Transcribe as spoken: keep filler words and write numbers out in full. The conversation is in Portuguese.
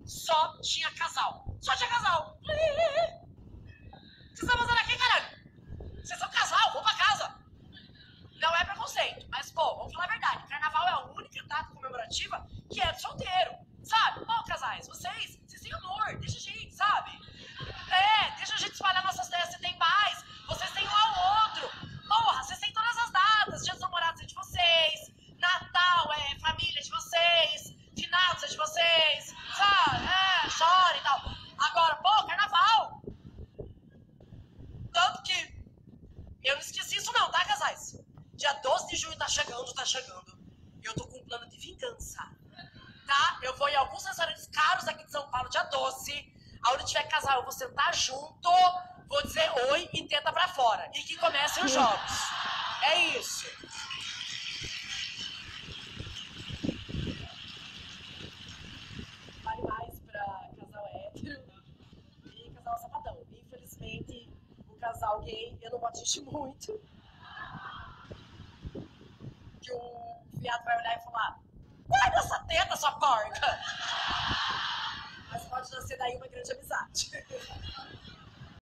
só tinha casal. Só tinha casal. Vocês estão fazendo aqui, caralho? Vocês são casal, vão pra casa. Não é preconceito, mas, pô, vamos falar a verdade. Carnaval é a única data comemorativa que é de solteiro, sabe? Pô, casais, vocês, vocês têm amor, deixa a gente, sabe? É, deixa a gente espalhar nossas ideias, você tem paz, vocês têm um ao outro. Porra, vocês têm todas as datas, dia dos namorados é de vocês, Natal é família de vocês, finados é de vocês, sabe? É, chora e tal. Agora, pô, carnaval. Tanto que eu não esqueci isso não, tá, casais? Dia doze de junho tá chegando, tá chegando. Eu tô com um plano de vingança, tá? Eu vou em alguns restaurantes caros aqui de São Paulo, dia doze. Aonde tiver casal, eu vou sentar junto, vou dizer oi e tenta pra fora. E que comecem os jogos. É isso. Vale mais pra casal hétero e casal sapatão. Infelizmente, o casal gay, eu não vou atingir muito. Que o viado vai olhar e falar: guarda essa teta, sua porca! Mas pode nascer daí uma grande amizade.